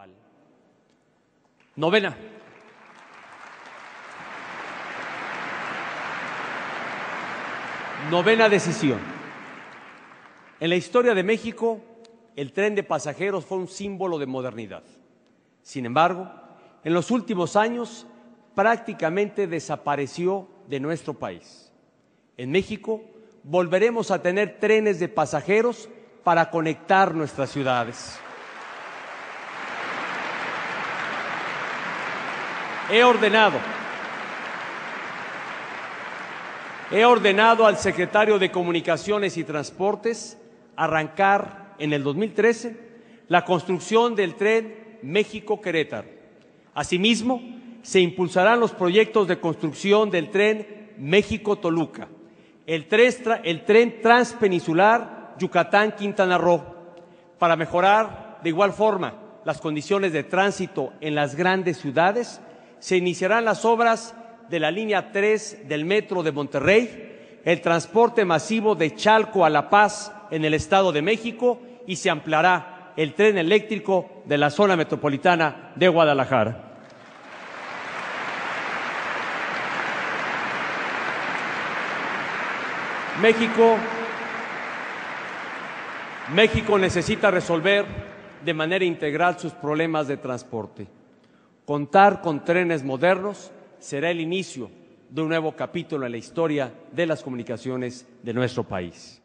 aval. Novena. Novena decisión. En la historia de México, el tren de pasajeros fue un símbolo de modernidad. Sin embargo, en los últimos años prácticamente desapareció de nuestro país. En México volveremos a tener trenes de pasajeros para conectar nuestras ciudades. He ordenado al secretario de Comunicaciones y Transportes arrancar en el 2013 la construcción del tren México-Querétaro. Asimismo, se impulsarán los proyectos de construcción del tren México-Toluca, el tren transpeninsular Yucatán-Quintana Roo, para mejorar de igual forma las condiciones de tránsito en las grandes ciudades. Se iniciarán las obras de la línea 3 del Metro de Monterrey, el transporte masivo de Chalco a La Paz en el Estado de México y se ampliará el tren eléctrico de la zona metropolitana de Guadalajara. México necesita resolver de manera integral sus problemas de transporte. Contar con trenes modernos será el inicio de un nuevo capítulo en la historia de las comunicaciones de nuestro país.